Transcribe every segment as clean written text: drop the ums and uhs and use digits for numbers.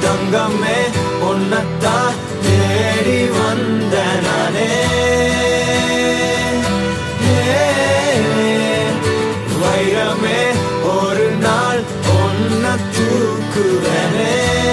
தங்கமே உன்னத்தான் தேடி வந்த நானே வைரமே ஒரு நாள் ஒன்ன தூக்குவனே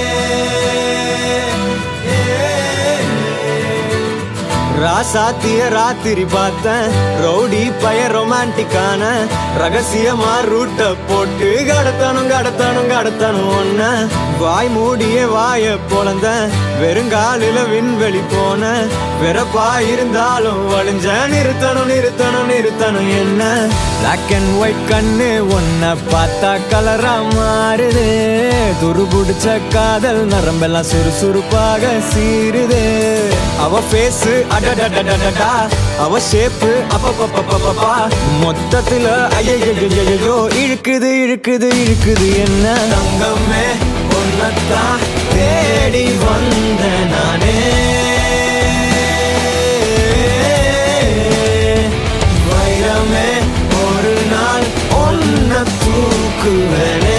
ராசாத்திய ராத்திரி பார்த்தேன் ரவுடி பய ரொமான்டிக்கான ரகசியமா ரூட்ட போட்டு கடத்தணும் ஒன்ன வாய் மூடிய வாய பொழந்த வெறுங்காலில விண்வெளி போன வெறப்பா இருந்தாலும் வழிஞ்ச நிறுத்தணும் என்ன பிளாக் அண்ட் ஒயிட் கண்ணு ஒன்ன பார்த்தா கலரா மாறுது துருபுடிச்ச காதல் நரம்பெல்லாம் சுறுசுறுப்பாக சீருது அவ பேசு அடடடடடடா அவ ஷேப்பு அப்பப்பப்பப்பப்பா மொத்தத்துல ஐயோ இழுக்குது என்ன தங்கமே உன்னத்தான் தேடி வந்த நானே வைரமே ஒரு நாள் ஒன்ன தூக்குவனே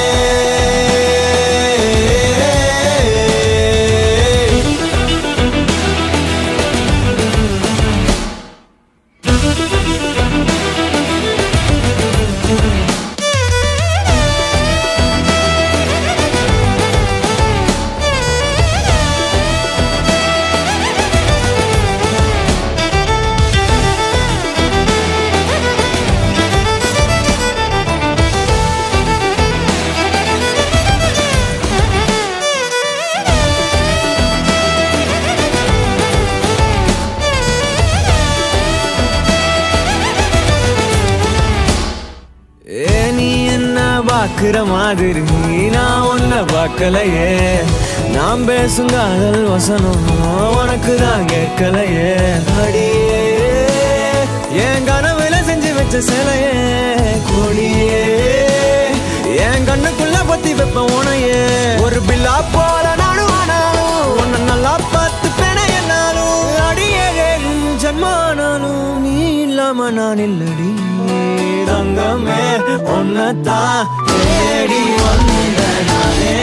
பாக்குற மாதிரி நான் ஒன்ன பார்க்கலையே நாம் பேசும் காதல் வசனம் உனக்கு தான் கேட்கலையே அடியே என் கனவுல செஞ்சு வச்ச சிலையே கொடியே என் கண்ணுக்குள்ள பத்தி வைப்ப உனையே ஒரு பில்லா போல நானும் ஆனாலும் உன்னை நல்லா பார்த்து பெண என்னாலும் அடியே ஜன்மானாலும் நீ இல்லாம நான் இல்லடி தங்கமே உன்னத்தான் தேடி வந்த நானே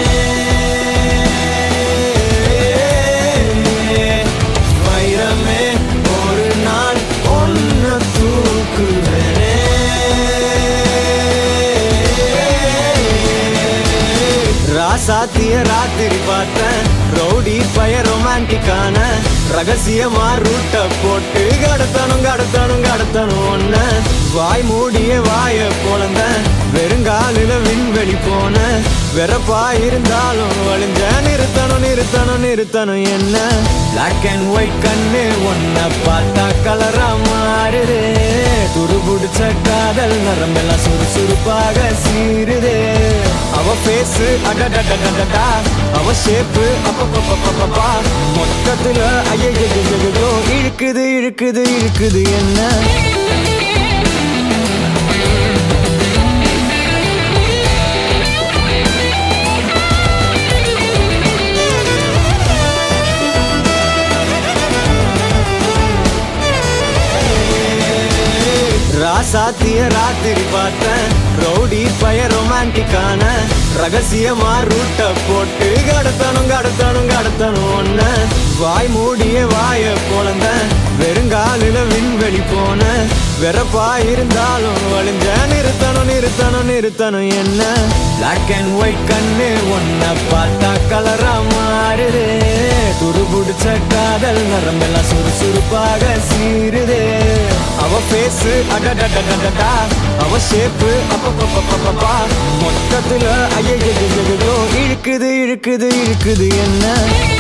வைரமே ஒரு நாள் ஒன்ன தூக்குவனே ராசாத்திய ராத்திரி பார்த்தேன் ரவுடி பய ரொமான்டிக்கான ரகசியமா ரூட்ட போட்டு கடத்தணும் ஒன்ன வாய் மூடிய வாய பொழந்த வெறுங்காலில விண்வெளி போன வெறப்பா இருந்தாலும் வழிஞ்ச நிறுத்தணும் என்ன பிளாக் அண்ட் ஒயிட் கண்ணு ஒன்ன பார்த்தா கலரா மாறுது துருபுடிச்ச காதல் நரம்பெல்லாம் சுறுசுறுப்பாக சீருது அவ பேசு அடடடடடா அவ ஷேப்பு அப்பப்பப்பப்பப்பா மொத்தத்துல ஐயோ இழுக்குது என்ன ராசாத்திய ராத்திரி பார்த்தேன் ரவுடி பய ரொமான்டிக்கான ரகசியமா ரூட்ட போட்டு கடத்தணும் ஒன்ன வாய் மூடிய வாய பொழந்த வெறுங்காலில விண்வெளி போன வெறப்பா இருந்தாலும் வழிஞ்ச நிறுத்தணும் என்ன பிளாக் அண்ட் ஒயிட் கண்ணு ஒன்ன பார்த்தா கலரா மாறுது துருபுடிச்ச காதல் நரம்பெல்லாம் சுறுசுறுப்பாக சீருது அவ பேசு அடடடடடா அவ ஷேப்பு அப்பப்பப்பப்பப்பா மொத்தத்துல ஐயோ இழுக்குது என்ன